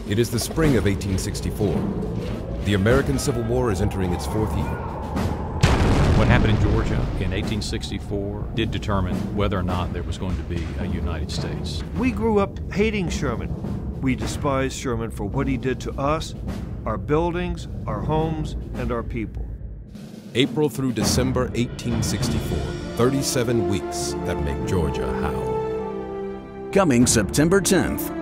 It is the spring of 1864. The American Civil War is entering its fourth year. What happened in Georgia in 1864 did determine whether or not there was going to be a United States. We grew up hating Sherman. We despised Sherman for what he did to us, our buildings, our homes, and our people. April through December 1864, 37 weeks that make Georgia howl. Coming September 10th.